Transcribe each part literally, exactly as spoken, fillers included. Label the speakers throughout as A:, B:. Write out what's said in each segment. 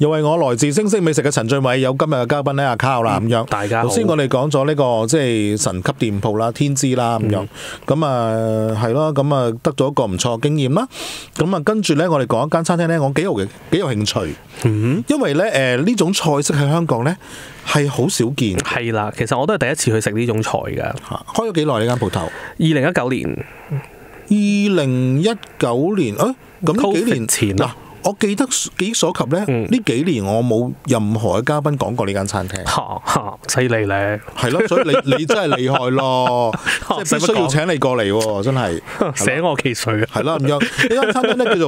A: 又係我來自星星美食嘅陳俊偉，有今日嘅嘉賓咧阿 Carl 啦咁樣。
B: 大家好。
A: 頭先我哋講咗呢個即係神級店鋪啦，天之啦咁樣。咁啊係咯，咁啊得咗一個唔錯嘅經驗啦。咁啊跟住咧，我哋講一間餐廳咧，我幾有嘅幾有興趣。嗯、因為咧誒呢種菜式喺香港咧係好少見。
B: 係啦，其實我都係第一次去食呢種菜㗎。
A: 開咗幾耐呢間鋪頭？二
B: 零一九年。
A: 二零一九年啊，咁幾年
B: 前
A: 嗱。我記得記憶所及咧，呢、嗯、幾年我冇任何嘅嘉賓講過呢間餐廳。
B: 嚇嚇，犀利咧！
A: 係咯，所以你你真係厲害咯，即係必須要請你過嚟喎，真係
B: 寫我記水啊！
A: 係啦，咁樣呢間餐廳咧叫做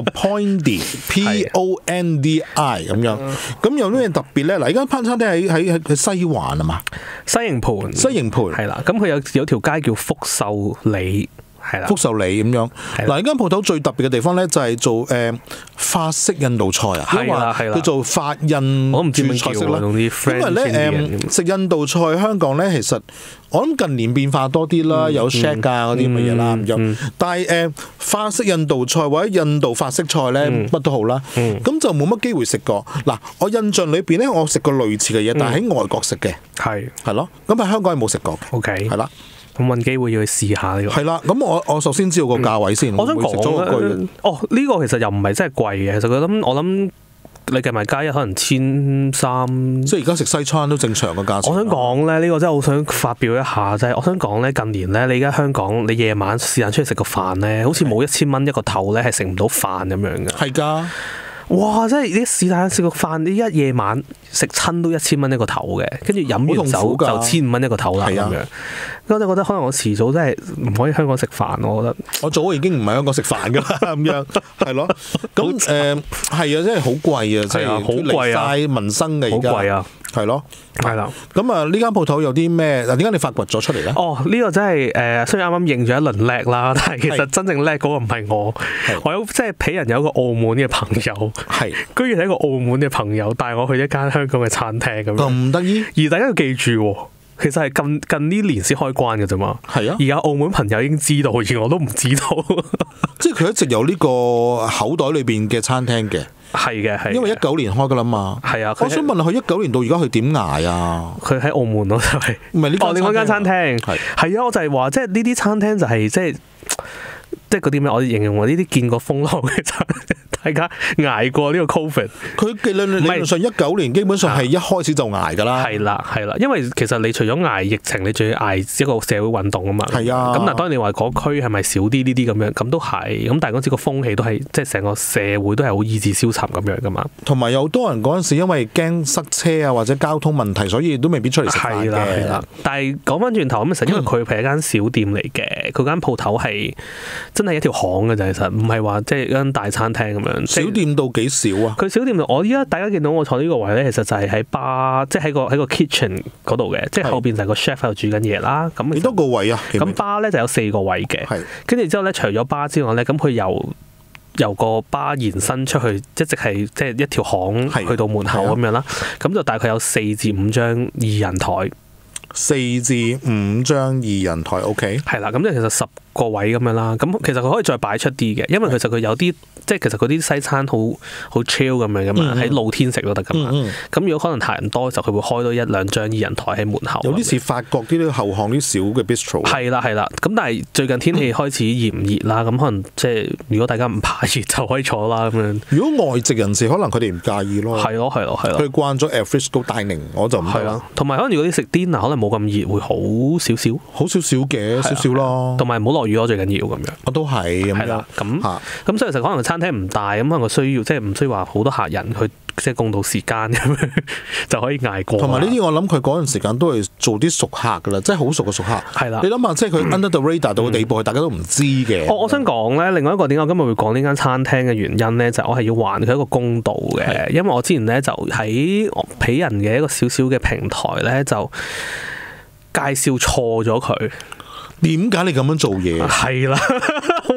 A: Pondy，P O N D I 咁樣。咁有咩特別咧？嗱，呢間餐廳喺喺喺西環啊嘛，
B: 西營盤，
A: 西營盤
B: 係啦。咁佢有有條街叫福壽里。係啦，
A: 福壽里咁樣。嗱，呢間鋪頭最特別嘅地方咧，就係做誒、呃、法式印度菜啊。
B: 係啦，係啦。
A: 叫做法印
B: 我唔知點
A: 菜式啦。
B: 因為
A: 咧誒食印度菜，香港咧其實我諗近年變化多啲啦，嗯、有 Shack 啊嗰啲乜嘢啦咁樣。嗯、但係誒、呃、法式印度菜或者印度法式菜咧，乜、嗯、都好啦。咁、嗯、就冇乜機會食過。嗱，我印象裏邊咧，我食過類似嘅嘢，嗯、但係喺外國食嘅。係係咯。咁喺香港係冇食過。OK。係啦。
B: 咁揾機會要去試下呢個。
A: 係啦，咁我我首先知道個價位先。
B: 嗯、我想講咧，哦呢、呢個其實又唔係真係貴嘅，其實我諗我諗你計埋加一可能千三。
A: 即係而家食西餐都正常嘅價錢。
B: 我想講咧，呢、呢個真係好想發表一下，就係、是、我想講咧，近年咧，你而家香港你夜晚時間出去食個飯咧，好似冇一千蚊一個頭咧，係食唔到飯咁樣嘅。係㗎。哇！真係啲是但食個飯，你一夜晚食親都一千蚊一個頭嘅，跟住飲完酒就千五蚊一個頭啦咁樣。咁我就覺得可能我遲早真係唔可以香港食飯，我覺得。我早已經唔喺香港食飯㗎啦，咁樣係咯。咁誒係啊，真係好貴啊，即係好貴啊，民生嘅而家。好貴啊！係咯，係啦。咁啊，呢間鋪頭有啲咩？嗱，點解你發掘咗出嚟咧？哦，呢、呢個真係誒，雖然啱啱認咗一輪叻啦，但係其實真正叻嗰個唔係我。我有即係鄙人有個澳門嘅朋友，係居然係一個澳門嘅朋友帶我去一間香港嘅餐廳咁樣。咁得意？而大家要記住，其實係近近呢年先開關嘅啫嘛。係啊。而家澳門朋友已經知道，而我都唔知道。即係佢一直有呢個口袋裏邊嘅餐廳嘅。係嘅，係。因為一九年開噶啦嘛。係啊。我想問下佢一九年到而家佢點捱啊？佢喺澳門咯，就係。唔係呢間。哦，另外間餐廳。係。係啊，我就係話，即係呢啲餐廳就係即係。即係嗰啲咩？我形容話呢啲見過風浪嘅餐，大家捱過呢個 Covid。佢嘅理論上一九年基本上係一開始就捱㗎啦。係啦，係啦，因為其實你除咗捱疫情，你仲要捱一個社會運動啊嘛。係啊。咁嗱，當然你話嗰區係咪少啲呢啲咁樣？咁都係。咁但係嗰陣時個風氣都係即係成個社會都係好意志消沉咁樣㗎嘛。同埋有好多人嗰陣時因為驚塞車啊或者交通問題，所以都未必出嚟食飯嘅。係啦，係啦。但係講翻轉頭咁，實因為佢係一間小店嚟嘅，佢間鋪頭係。真係一條巷嘅啫，其實唔係話即係間大餐廳咁樣。小店到幾少啊？佢小店，我依家大家見到我坐呢個位咧，其實就係喺巴，即係喺個喺個 kitchen 嗰度嘅，即係後邊就係個 chef 喺度煮緊嘢啦。咁幾多個位啊？咁巴咧就有四個位嘅。係。跟住之後咧，除咗巴之外咧，咁佢由由個巴延伸出去，一直係即係一條巷去到門口咁樣啦。咁就大概有四至五張二人台。四至五張二人台 ，OK。係啦，咁即係其實十個位咁樣啦。咁其實佢可以再擺出啲嘅，因為其實佢有啲即係其實嗰啲西餐好好 chill 咁樣噶嘛，喺、嗯、露天食都得噶嘛。咁、嗯嗯、如果可能客人多嘅時候，佢會開多一兩張二人台喺門口。有啲似法國啲後巷啲小嘅 bistro。係啦係啦，咁但係最近天氣開始炎熱啦，咁、嗯、可能即係如果大家唔怕熱就可以坐啦咁樣。如果外籍人士可能佢哋唔介意咯。係咯係咯係咯。佢慣咗 alfresco dining，我就唔係啦。同埋可能如果你食 dinner 可能冇咁熱，會好少少，好少少嘅少少咯。同埋唔好落雨咯，最緊要咁樣。我都係咁樣。咁咁所以其實可能餐廳唔大，咁可能佢需要即係唔需要話好多客人去即係共度時間咁樣就可以捱過。同埋呢啲我諗佢嗰陣時間都係做啲熟客㗎啦，即係好熟嘅熟客。係啦。你諗下，即係佢 under the radar 到嘅地步，係、嗯、大家都唔知嘅。我我想講咧，另外一個點解我今日會講呢間餐廳嘅原因咧，就係、我係要還佢一個公道嘅，因為我之前咧就喺鄙人嘅一個小小嘅平台咧就。介紹錯咗佢，點解你咁樣做嘢？係啦，好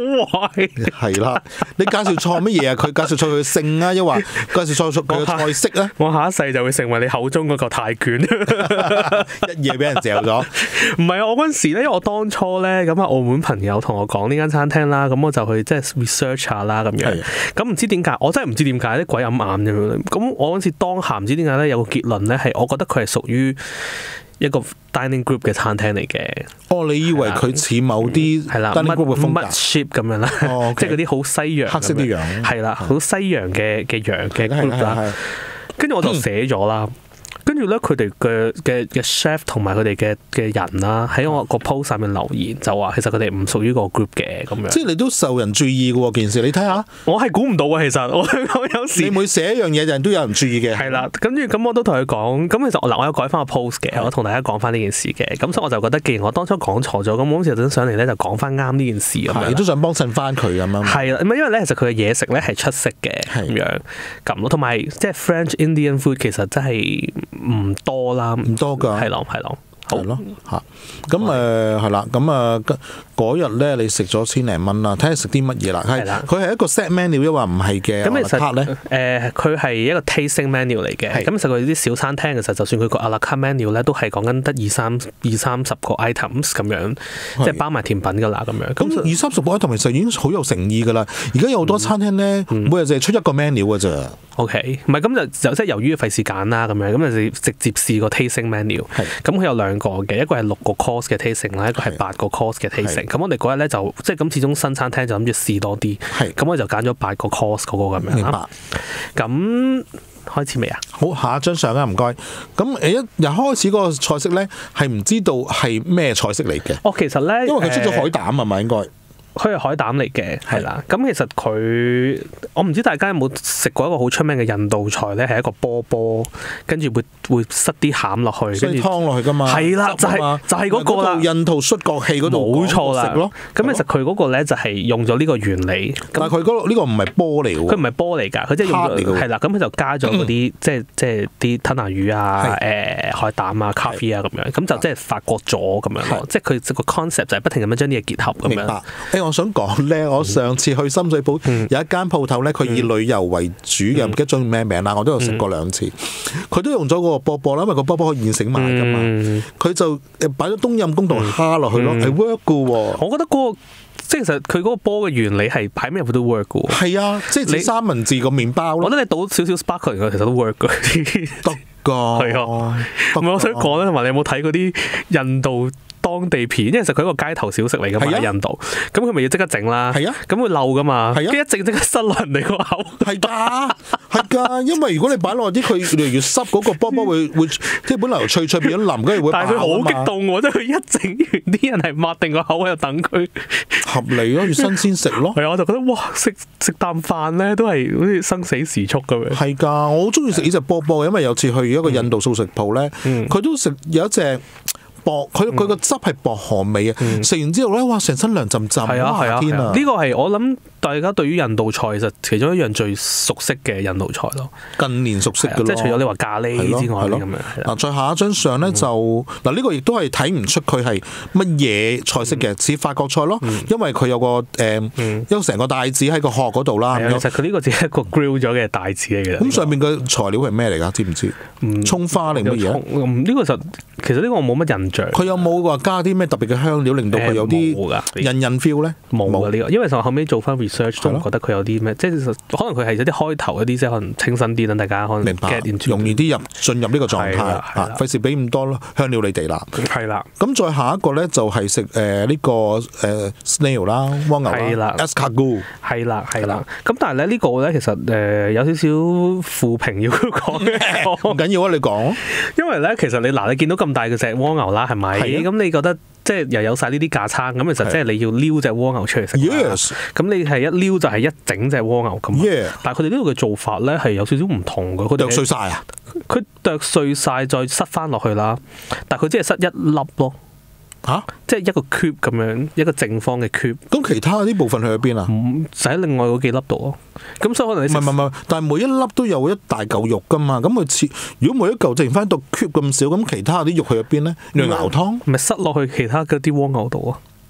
B: 壞。
A: 係啦，你介紹錯乜嘢啊？佢介紹錯佢嘅姓啊，抑或介紹錯佢嘅菜式啊？
B: 我下一世就會成為你口中嗰個泰拳，
A: 一夜俾人嚼咗。
B: 唔係啊！我嗰陣時咧，因為我當初咧咁啊，澳門朋友同我講呢間餐廳啦，咁我就去即係 research 下啦咁樣。咁唔知點解，我真係唔知點解啲鬼揞眼咁樣。咁我嗰陣時當下唔知點解咧，有個結論咧係，我覺得佢係屬於一個 dining group 嘅餐廳嚟嘅。
A: 哦，你以為佢似某啲 dining group 嘅風格
B: mudship 咁樣啦，
A: 哦 okay、
B: 即係嗰啲好西洋
A: 黑色啲羊，
B: 係啦，好西洋嘅嘅羊嘅 group 啦。跟住我就寫咗啦。跟住咧，佢哋嘅嘅嘅 chef 同埋佢哋嘅嘅人啦，喺我個 post 上面留言就話，其實佢哋唔屬於個 group 嘅咁樣。即
A: 係你都受人注意嘅喎件事，你睇下。
B: 我係估唔到啊，其實我我有時
A: 你每寫一樣嘢，人都有人注意嘅。
B: 係啦，跟住咁我都同佢講，咁其實嗱，我有改翻個 post 嘅，我同大家講翻呢件事嘅。咁所以我就覺得，既然我當初講錯咗，咁我好似就想上嚟咧，就講翻啱呢件事咁樣。
A: 你都想幫襯翻佢咁樣。係
B: 啦，因為咧，其實佢嘅嘢食咧係出色嘅咁樣咁咯，同埋即係 French Indian food 其實真係唔多啦。
A: 唔多㗎，
B: 係咯係咯，
A: 係咯嚇。咁誒係啦，咁啊嗰日咧你食咗千零蚊啦，睇下食啲乜嘢啦。係啦，佢係一個 set menu，抑或唔係嘅。
B: 咁其實咧誒，佢係一個 tasting menu 嚟嘅。咁其實佢啲小餐廳其實就算佢個 à la carte menu 咧，都係講緊得二三二三十個 items 咁樣，即係包埋甜品㗎啦咁樣。
A: 咁二三十個 item 其實已經好有誠意㗎啦。而家有好多餐廳咧，每日就係出一個 menu 㗎咋。
B: OK，唔係咁就就即係由於費事揀啦咁樣，咁就直接試個 tasting menu。咁佢有兩個嘅，一個係六個 course 嘅 tasting 啦，一個係八個 course 嘅 tasting。咁我哋嗰日咧就即係咁，始終新餐廳就諗住試多啲。咁我就揀咗八個 course 嗰個咁樣。明白。咁開始未啊？好，
A: 下一張相啊，唔該。咁誒一日開始嗰個菜式咧，係唔知道係咩菜式嚟嘅。
B: 哦，其實咧，
A: 因為佢出咗海膽啊嘛，應該。
B: 佢係海膽嚟嘅，係啦。咁其實佢，我唔知大家有冇食過一個好出名嘅印度菜咧，係一個波波，跟住會會塞啲餡落去，跟住
A: 湯落去㗎嘛。
B: 係啦，就係就係嗰個啦。
A: 印度摔角器嗰度
B: 冇錯啦。
A: 食咯。
B: 咁其實佢嗰個咧就係用咗呢個原理。
A: 但係佢嗰個呢個唔係波嚟喎。
B: 佢唔係波嚟㗎，佢即係用咗係啦。咁佢就加咗嗰啲即係即係啲吞拿魚啊、誒海膽啊、咖啡啊咁樣，咁就即係發覺咗咁樣咯。即係佢個 concept 就係不停咁樣將啲嘢結合咁樣。
A: 明白。誒，我想講咧，我上次去深水埗有一間鋪頭咧，佢以旅遊為主嘅，唔記得咗咩名啦，我都有食過兩次。佢都用咗嗰個波波啦，因為個波波可以現成賣噶嘛。佢就誒擺咗冬陰功同蝦落去咯，係 work 噶喎。我
B: 覺得嗰個即係其實佢嗰個波嘅原理係擺咩入去都 work 噶喎。
A: 係啊，即係你三文治個麵包咯。
B: 我覺得你倒少少 sparkling 其實都 work 噶。
A: 得㗎。係
B: 啊。唔係我想講咧，同埋你有冇睇嗰啲印度當地片？因為其實佢一個街頭小食嚟㗎嘛，喺印度。咁佢咪要即刻整啦。係啊。咁會漏㗎嘛。係啊。跟住一整即刻塞落人哋個口。係㗎，
A: 係㗎。因為如果你擺落啲，佢越嚟越濕，嗰個波波會會即係本來脆脆變咗腍，跟住會爆啊嘛。但係佢好激動喎，即係佢一整完，啲人係抹定個口喺度等佢。合理咯，要新鮮食咯。係啊，我就覺得哇，食食啖飯咧都係好似生死時速咁樣。係㗎，我好中意食呢隻波波嘅，因為有次去一個印度素食鋪咧，佢都食有一隻。薄佢佢個汁係薄荷味啊！食、嗯、完之後咧，哇！成身涼浸浸，
B: 係啊係啊！
A: 天啊！
B: 呢個係我諗大家對於印度菜其實其中一樣最熟悉嘅印度菜咯。
A: 近年熟悉嘅咯，
B: 即係除咗你話咖喱之外咁樣。
A: 嗱，再下一張相咧就嗱呢個亦都係睇唔出佢係乜嘢菜式嘅，似法國菜咯。因為佢有個誒，有成個帶子喺個殼嗰度啦。
B: 其實佢呢個只係一個 grill 咗嘅帶子嚟嘅。
A: 咁上面嘅材料係咩嚟㗎？知唔知？葱花定乜嘢？
B: 呢個實其實呢個我冇乜印象。
A: 佢有冇話加啲咩特別嘅香料，令到佢有啲印印 feel 咧？
B: 冇㗎呢個，因為就後尾做翻 research 都覺得佢有啲咩，即係可能佢係有啲開頭嗰啲，即係可能清新啲，等大家可能
A: 明白，容易啲入進入呢個狀態嚇，費事俾咁多香料你哋啦。係啦，咁再下一個咧就係食誒呢個誒 snail 啦，蝸牛啦 escargot 係啦係啦。咁但係咧呢個咧其實誒有少少負評要講嘅，唔緊要啊，你講。因為咧其實你嗱你見到咁大嘅隻蝸牛啦，係咪？咁你覺得即係又有晒呢啲架撐，咁其實即係你要撩隻蝸牛出嚟食。Yes。咁你係一撩就係一整隻蝸牛咁。Yeah。但係佢哋呢度嘅做法咧係有少少唔同嘅。佢剁碎晒啊！佢剁碎晒再塞翻落去啦，但係佢只係塞一粒咯。嚇、啊！即係一個 cube 咁樣，一個正方嘅 cube。咁其他啲部分去咗邊啊？唔就喺另外嗰幾粒度咯。咁所以可能你唔係唔係，但係每一粒都有一大嚿肉噶嘛。咁佢切，如果每一嚿剩翻到 cube 咁少，咁其他啲肉去咗邊咧？你熬湯咪塞落去其他嗰啲蝸牛度啊？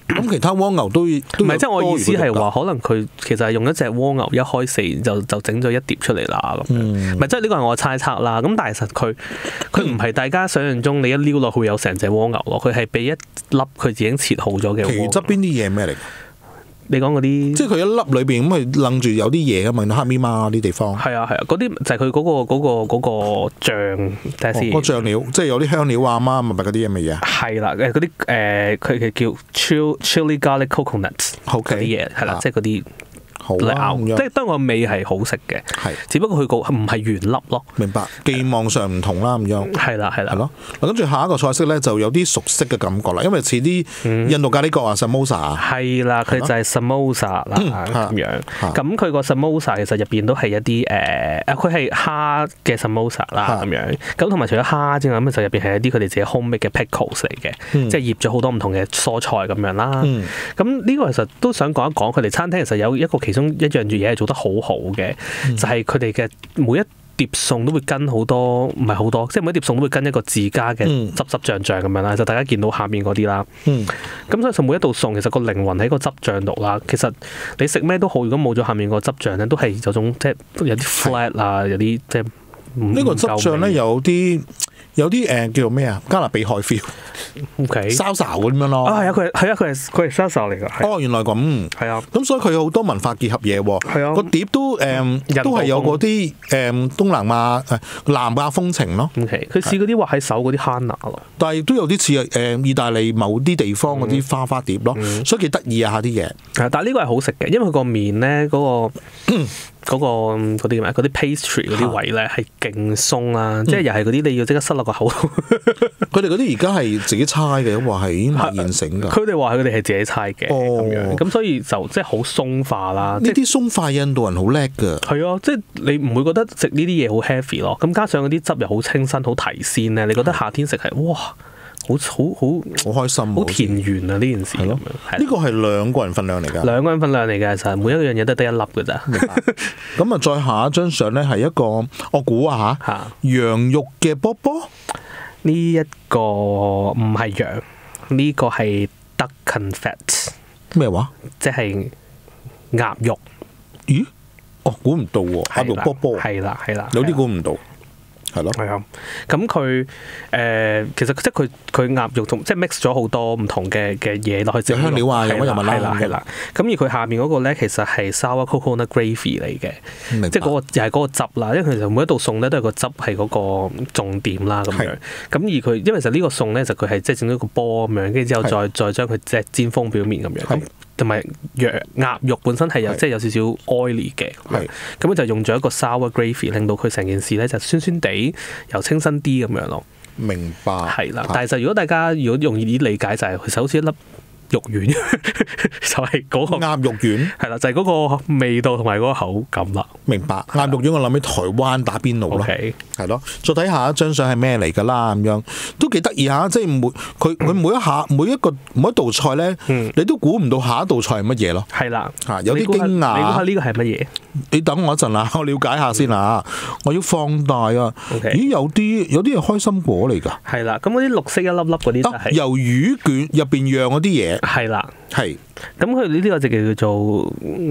A: 咁其他蝸牛都都
B: 唔係，即係我意思係話，可能佢其實係用一隻蝸牛一開四就就整咗一碟出嚟啦咁樣。唔係，即係呢個係我猜測啦。咁但係實佢佢唔係大家想象中你一撩落去有成隻蝸牛咯，佢係俾一粒佢已經切好咗嘅。
A: 其側邊啲嘢咩嚟？
B: 你講嗰啲，
A: 即係佢一粒裏邊咁係楞住有啲嘢㗎嘛，黑咪媽啲地方。
B: 係啊係啊，嗰啲就係佢嗰個嗰個嗰個醬，睇下先。
A: 個醬料，即係有啲香料啊、媽咪咪嗰啲咁嘅嘢。
B: 係啦，誒嗰啲誒佢嘅叫 chill chili garlic coconuts 嗰啲嘢係啦，即係嗰啲。
A: 好啊，
B: 即係當個味係好食嘅，係，只不過佢個唔係原粒咯。
A: 明白，寄望上唔同啦咁樣。
B: 係啦係啦，係
A: 咯。嗱，跟住下一個菜式咧就有啲熟悉嘅感覺啦，因為似啲印度咖喱角啊 samosa。係
B: 啦，佢就係 samosa 啦咁樣。咁佢個 samosa 其實入邊都係一啲誒，佢係蝦嘅 samosa 啦咁樣。咁同埋除咗蝦之外，咁就入邊係一啲佢哋自己 homemade 嘅 pickles 嚟嘅，即係醃咗好多唔同嘅蔬菜咁樣啦。咁呢個其實都想講一講，佢哋餐廳其實有一個其中一樣嘢係做得好好嘅，嗯、就係佢哋嘅每一碟餸都會跟好多，唔係好多，即係每一碟餸都會跟一個自家嘅汁汁醬醬咁樣啦。就大家見到下面嗰啲啦。咁、嗯、所以就每一道餸其實個靈魂喺個汁醬度啦。其實你食咩都好，如果冇咗下面個汁醬咧，都係有種即係有啲 flat 啊，有啲即係
A: 呢個汁醬咧有啲。有啲誒、呃、叫做咩啊？加勒比海 feel，OK，沙沙咁樣咯。
B: 啊係啊，佢係係啊，佢係佢係沙沙嚟㗎。
A: 哦，原來咁。係啊。咁所以佢有好多文化結合嘢喎。係啊。個碟都誒、呃、都係有嗰啲誒東南亞誒南亞風情咯。
B: OK，佢試嗰啲畫喺手嗰啲 Hana 咯。
A: 但係都有啲似誒意大利某啲地方嗰啲花花碟咯，嗯、所以幾得意啊啲嘢。
B: 但係呢個係好食嘅，因為佢個面咧嗰個。嗰、那個嗰啲咩？嗰啲 pastry 嗰啲位咧係勁鬆啦，即係又係嗰啲你要即刻塞落個口度。
A: 佢哋嗰啲而家係自己猜嘅，話係已經係現成㗎。
B: 佢哋話佢哋係自己猜嘅，咁、哦、樣咁所以就即係好鬆化啦。
A: 呢啲鬆化印度人好叻㗎。係
B: 啊，即係你唔會覺得食呢啲嘢好 heavy 咯。咁加上嗰啲汁又好清新、好提鮮咧，你覺得夏天食係哇！好好好
A: 好開心，
B: 好田園啊！呢件事咁樣，
A: 呢個係兩個人份量嚟㗎。
B: 兩個人份量嚟嘅，其實每一樣嘢都得一粒㗎咋。
A: 咁啊，再下一張相咧係一個，我估啊嚇，羊肉嘅波波。
B: 呢一個唔係羊，呢、這個係 duck confit。
A: 咩話？
B: 即係鴨肉。
A: 咦？哦，估唔到喎，鴨肉波波。
B: 係啦，係啦，
A: 有啲估唔到。係咯，
B: 係啊，咁佢誒其實即係佢佢鴨肉同即係 mix 咗好多唔同嘅嘅嘢落去，有
A: 香料啊，有乜有乜啦，
B: 係啦係啦。咁而佢下面嗰個咧，其實係 sour coconut gravy 嚟嘅，即係嗰個又係嗰個汁啦。因為其實每一道餸咧都係個汁係嗰個重點啦咁樣。咁而佢因為其實呢個餸咧就佢係即係整咗個波咁樣，跟住之後再再將佢即係煎封表面咁樣。同埋羊鴨肉本身係有即係有少少 oily 嘅，咁就用咗一個 sour gravy，令到佢成件事咧就酸酸地又清新啲咁樣咯。
A: 明白。係
B: 啦，但係就如果大家如果容易啲理解就係、是、其實好似一粒肉丸，就係嗰、那個
A: 鴨肉丸，係
B: 啦，就係、是、嗰個味道同埋嗰個口感啦。
A: 明白。鴨肉丸我諗起台灣打邊爐咯，係咯。再睇下一張相係咩嚟㗎啦，咁樣都幾得意下，即係每佢佢每一下每一個每一道菜咧，嗯、你都估唔到下一道菜係乜嘢咯。係啦，嚇有啲驚訝。你估下呢個係乜嘢？你等我一陣啊，我了解下先啊，我要放大啊。Okay. 咦，有啲有啲係開心果嚟㗎。係啦，咁嗰啲綠色一粒粒嗰啲就係、是、魷魚卷入邊釀嗰啲嘢。係啦，係。咁佢呢個就叫做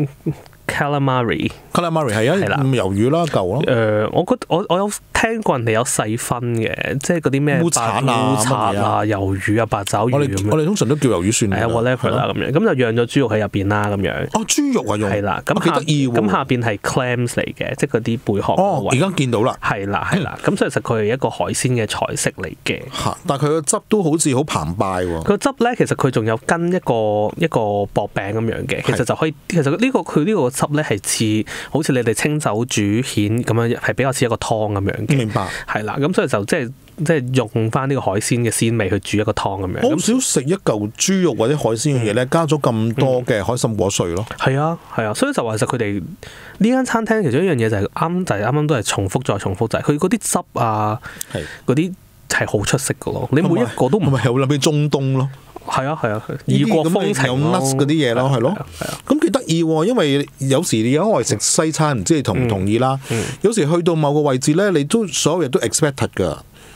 A: calamari。calamari 係啊，係啦，魷魚啦，舊咯。誒、呃，我覺得我我有聽過人哋有細分嘅，即係嗰啲咩烏賊啊、烏賊啊、魷魚啊、八爪魚咁樣。我哋通常都叫魷魚算。係啊 whatever 啦咁樣，咁就釀咗豬肉喺入邊啦咁樣。哦，豬肉啊用。係啦，咁幾得意喎。咁下邊係 clams 嚟嘅，即係嗰啲貝殼。哦，而家見到啦。係啦，係啦。咁所以其實佢係一個海鮮嘅菜式嚟嘅。嚇！但係佢個汁都好似好澎湃喎。個汁咧，其實佢仲有跟一個一個薄餅咁樣嘅，其實就可以。其實呢、呢個佢呢個汁咧係似好似你哋清酒煮蜆咁樣，係比較似一個湯咁樣嘅。明白。係啦，咁所以就即係即係用翻呢個海鮮嘅鮮味去煮一個湯咁樣。好少食一嚿豬肉或者海鮮嘅嘢咧，加咗咁多嘅海參果碎咯。係啊，係啊，所以就話其實佢哋呢間餐廳其中一樣嘢就係啱，就係啱啱都係重複再重複，就係佢嗰啲汁啊，嗰啲係好出色噶咯。你每一個都唔係有諗起中東咯。係啊係啊，異國風情有 nuts 嗰啲嘢咯，係咯。咁幾得意喎，因為有時你喺外食西餐，唔知你同唔同意啦。嗯嗯、有時去到某個位置咧，你都所有嘢都 expected 㗎。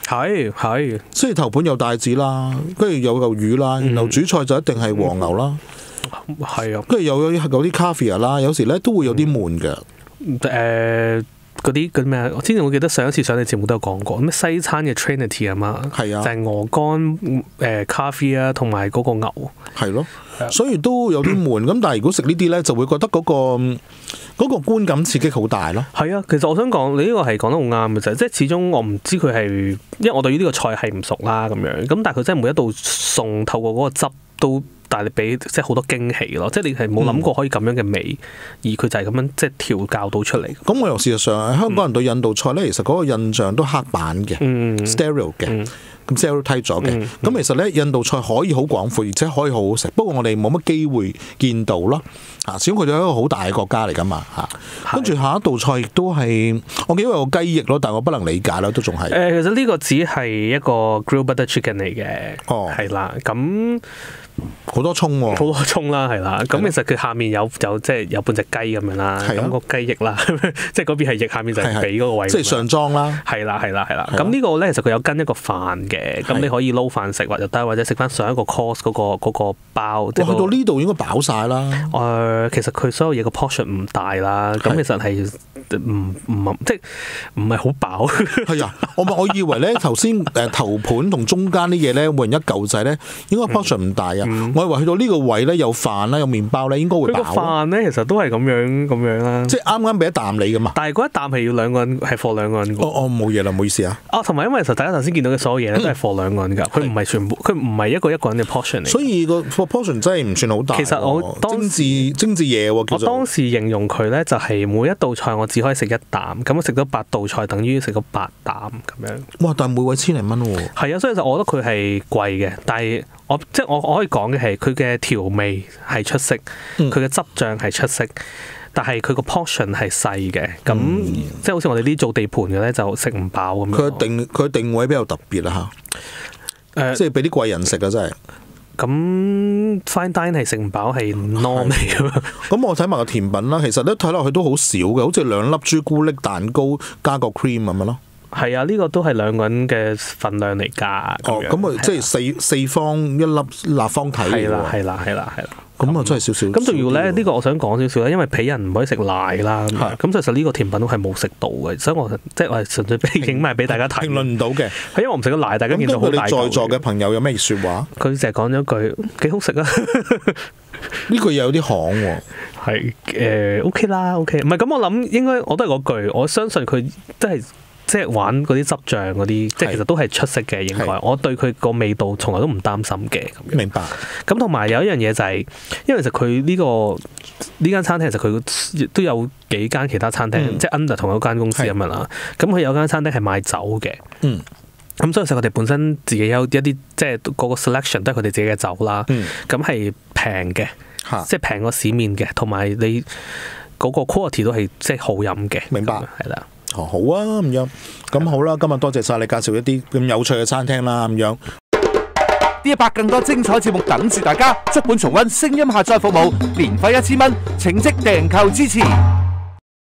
B: 係係，
A: 即係頭盤有帶子啦，跟住有嚿魚啦，然後主菜就一定係黃牛啦。
B: 係啊，
A: 跟住有有有啲 caviar 啦，有時咧都會有啲悶嘅。
B: 誒嗰啲嗰啲咩？我之前我記得上一次上你節目都有講過，咩西餐嘅 Trinity 啊嘛，
A: 係啊，
B: 就係鵝肝、誒 caviar 啊，同埋嗰個牛。
A: 係咯，所以都有啲悶。咁但係如果食呢啲咧，就會覺得嗰個嗰個觀感刺激好大咯。
B: 係啊，其實我想講，你呢個係講得好啱嘅就係，即係始終我唔知佢係，因為我對於呢個菜係唔熟啦咁樣。咁但係佢真係每一道餸透過嗰個汁都。但係你俾即係好多驚喜咯，即係你係冇諗過可以咁樣嘅味，嗯、而佢就係咁樣即係調教到出嚟。咁
A: 我又事實上，香港人對印度菜咧，其實嗰個印象都刻板嘅、嗯、，stereo 嘅。嗯咁 stereotype 咗嘅，咁、嗯、其實咧印度菜可以好廣闊，而且可以好好食。不過我哋冇乜機會見到咯，啊，始終佢哋係一個好大嘅國家嚟噶嘛，嚇。跟住下一道菜亦都係，我記得有個雞翼咯，但係我不能理解啦，都仲係。誒、
B: 呃，其實呢個只係一個 grilled butter chicken 嚟嘅，哦，係啦，咁。
A: 好多葱喎、哦，
B: 好多葱啦，係啦。咁其實佢下面有有即係有半隻雞咁樣啦，咁個雞翼啦，即係嗰邊係翼，下面就係髀嗰個位。
A: 即係上裝啦。
B: 係啦，係啦，係啦。咁呢個咧其實佢有跟一個飯嘅，咁你可以撈飯食或者得，或者食翻上一個 course 嗰、嗰個嗰個包。
A: 哇！去到呢度應該飽晒啦。
B: 誒、呃，其實佢所有嘢個 portion 唔大啦，咁其實係唔唔即係唔係好飽。係啊，我我以為咧頭先誒頭盤同中間啲嘢咧，每人一嚿仔咧，應該 portion 唔大啊。嗯、我以為去到呢個位咧，有飯啦，有麵包咧，應該會飽。佢個飯咧，其實都係咁樣咁樣啦。
A: 即係啱啱俾一啖你噶嘛。
B: 但係嗰一啖係要兩個人，係貨兩個人。
A: 哦哦，冇嘢啦，唔好意思啊。
B: 哦，同埋因為其實大家頭先見到嘅所有嘢咧，都係貨兩個人㗎。佢唔係全部，佢唔係一個一個人嘅 portion 嚟。
A: 所以個 portion 真係唔算好大。
B: 其實我當
A: 精緻精緻嘢喎。
B: 我當時形容佢咧，就係每一道菜我只可以食一啖，咁我食咗八道菜，等於食咗八啖咁樣。
A: 哇！但係每位千零蚊喎。
B: 係啊，所以就我覺得佢係貴嘅，但係。我即係我我可以講嘅係佢嘅調味係出色，佢嘅、嗯、汁醬係出色，但係佢個 portion 係細嘅，咁、嗯、即係好似我哋啲做地盤嘅咧就食唔飽咁樣。
A: 佢定佢定位比較特別啦嚇，誒、呃、即係俾啲貴人食啊真係。
B: 咁 fine dine 係食唔飽係 norm 嚟㗎。
A: 咁我睇埋個甜品啦，其實咧睇落去都好少嘅，好似兩粒朱古力蛋糕加個 cream 咁樣咯。
B: 係啊，呢、這個都係兩個人嘅份量嚟㗎。
A: 哦，咁啊，即係四四方一粒立方體喎。
B: 係啦，係啦，係啦，係啦。咁
A: 啊，真係少少。
B: 咁仲要咧，呢、這個我想講少少咧，因為鄙人唔可以食奶啦。咁其實呢個甜品都係冇食到嘅，所以我即係我係純粹俾影埋俾大家睇。評論唔到嘅，係因為我唔食到奶，大家見到好大。咁你在座嘅朋友有咩説話？佢淨係講咗句幾好食啊！
A: 呢句又有啲行喎。
B: 係誒 OK 啦 OK，唔係咁我諗應該我都係嗰句，我相信佢真係。即係玩嗰啲汁醬嗰啲，即係其實都係出色嘅。應該我對佢個味道從來都唔擔心嘅。
A: 明白。
B: 咁同埋有一樣嘢就係、是，因為其實佢呢、這個呢間餐廳其實佢都有幾間其他餐廳，嗯、即係 under 同一間公司咁樣啦。咁佢有間餐廳係賣酒嘅。嗯。咁所以其實佢哋本身自己有一啲即係嗰個 selection 都係佢哋自己嘅酒啦。咁係平嘅，嗯、即係平過市面嘅，同埋你嗰個 quality 都係即係好飲嘅。
A: 明白。
B: 係啦。
A: 哦，好啊，咁樣，咁好啦，今日多謝晒你介紹一啲咁有趣嘅餐廳啦，咁樣。
C: D 一百更多精彩節目等住大家，足本重溫聲音下載服務，年費一千蚊，請即訂購支持。